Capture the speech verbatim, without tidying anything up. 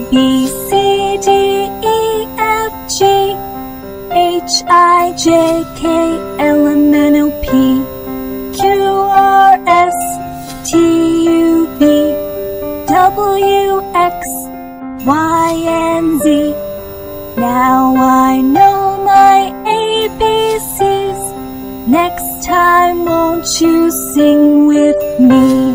B, C, D, E, F, G, H, I, J, K, L, M, N, O, P, Q, R, S, T, U, V, W, X, Y, and Z. Now I know my A B Cs. Next time won't you sing with me?